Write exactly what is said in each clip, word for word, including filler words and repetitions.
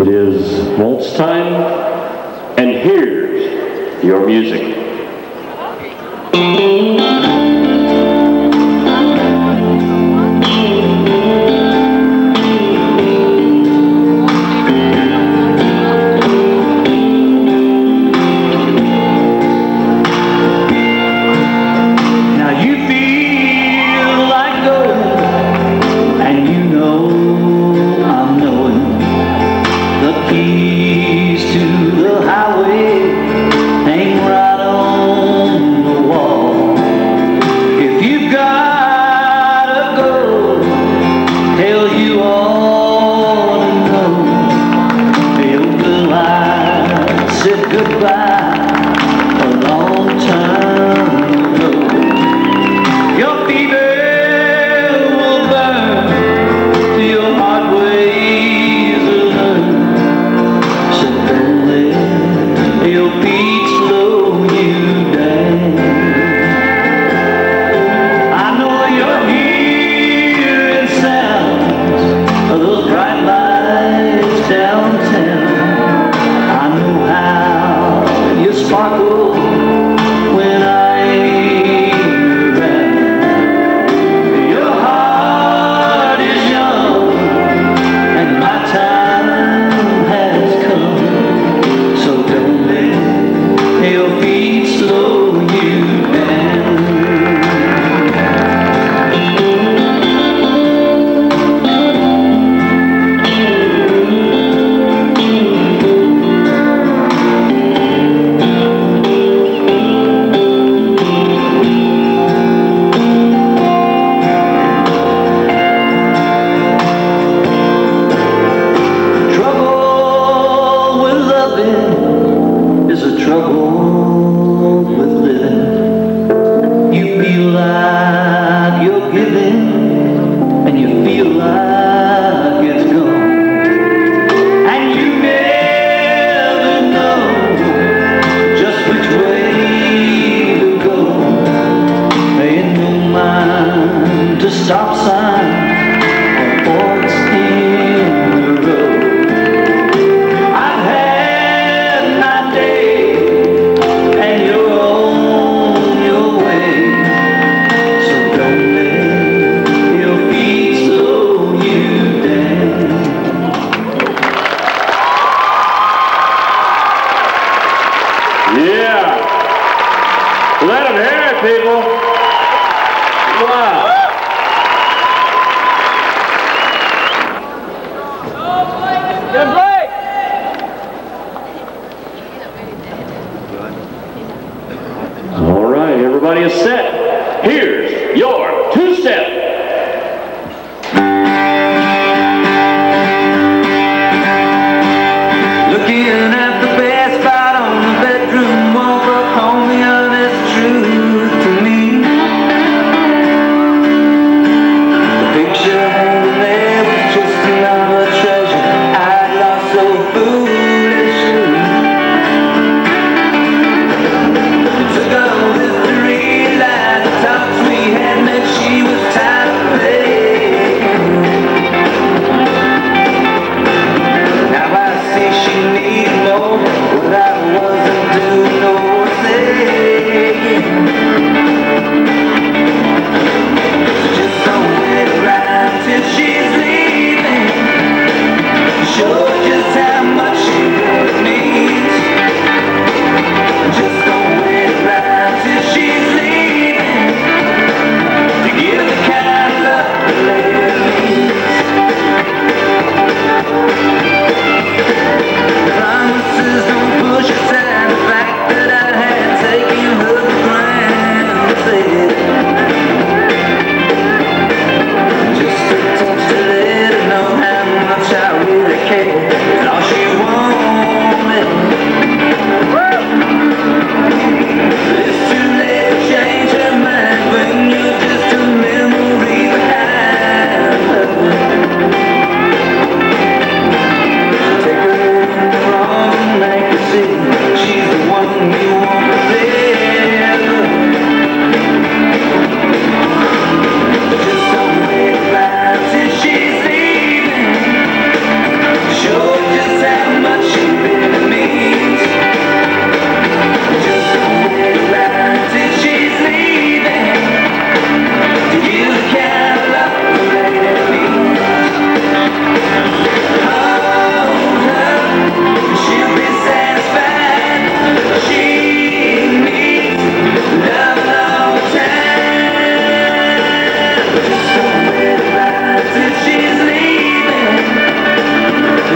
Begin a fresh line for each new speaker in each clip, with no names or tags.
It is waltz time, and here's your music.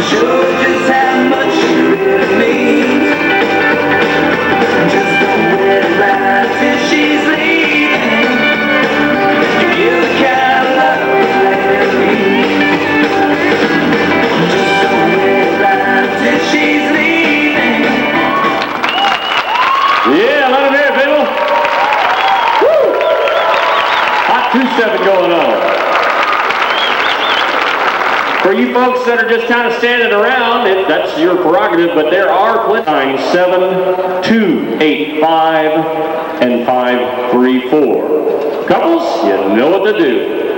Show just how much you really mean. Just don't let it ride till she's leaving. You're the kind of love that leaves. Just don't let it ride till she's leaving.
Yeah, let him hear it, people. Woo! Hot two-stepping going on. For you folks that are just kind of standing around, it, that's your prerogative, but there are plenty. Nine, seven, two, eight, five, and five, three, four. Couples, you know what to do.